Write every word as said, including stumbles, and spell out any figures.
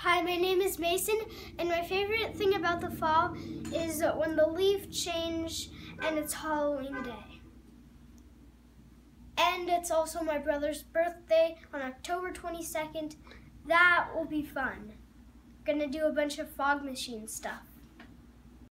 Hi, my name is Mason, and my favorite thing about the fall is when the leaves change and it's Halloween Day. And it's also my brother's birthday on October twenty-second. That will be fun. Gonna do a bunch of fog machine stuff.